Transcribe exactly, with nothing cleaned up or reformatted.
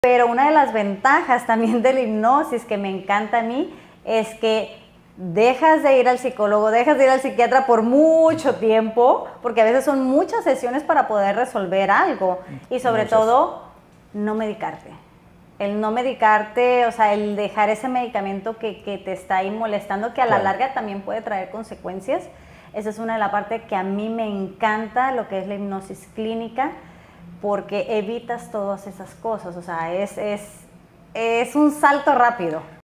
Pero una de las ventajas también de la hipnosis que me encanta a mí es que dejas de ir al psicólogo, dejas de ir al psiquiatra por mucho tiempo, porque a veces son muchas sesiones para poder resolver algo y sobre Muchas. todo no medicarte. El no medicarte, o sea, el dejar ese medicamento que, que te está ahí molestando, que a la Claro. larga también puede traer consecuencias. Esa es una de las partes que a mí me encanta, lo que es la hipnosis clínica, porque evitas todas esas cosas, o sea, es, es, es un salto rápido.